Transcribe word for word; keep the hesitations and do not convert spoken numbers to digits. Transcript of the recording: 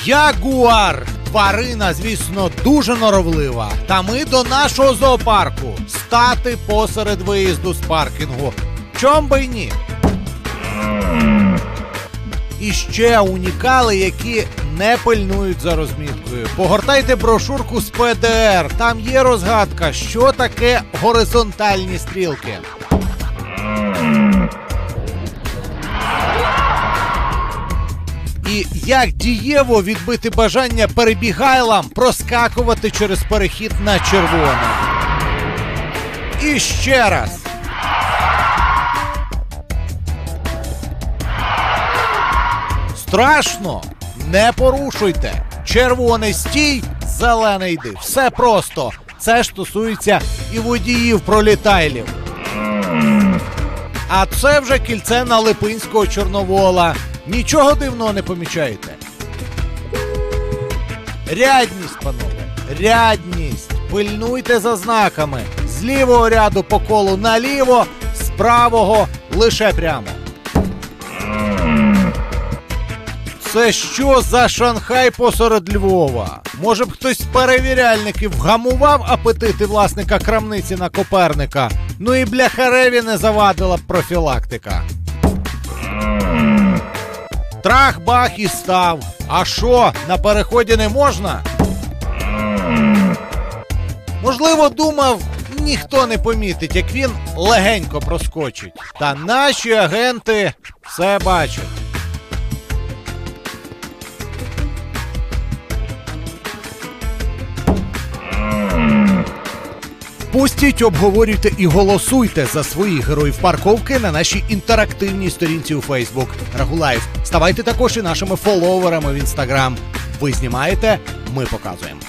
Ягуар. Тварина, звісно, дуже норовлива. Та ми до нашого зоопарку. Стати посеред виїзду з паркінгу. Чом би й ні? І ще унікали, які не пильнують за розміткою. Погортайте брошурку з пе де ер. Там є розгадка, що таке горизонтальні стрілки. І як дієво відбити бажання перебігайлам проскакувати через перехід на червоне. І ще раз. Страшно? Не порушуйте. Червоний стій, зелений йди. Все просто. Це ж стосується і водіїв-пролітайлів. А це вже кільце на Липинського Чорновола. Нічого дивного не помічаєте? Рядність, панове, рядність. Пильнуйте за знаками. З лівого ряду по колу наліво, з правого лише прямо. Це що за Шанхай посеред Львова? Може б хтось з перевіряльників вгамував апетити власника крамниці на Коперника? Ну і бляхареві не завадила б профілактика. Трах-бах і став. А що, на переході не можна? Можливо, думав, ніхто не помітить, як він легенько проскочить. Та наші агенти все бачать. Пустіть, обговорюйте і голосуйте за своїх героїв парковки на нашій інтерактивній сторінці у Facebook Рагулаїв. Ставайте також і нашими фоловерами в Instagram. Ви знімаєте, ми показуємо.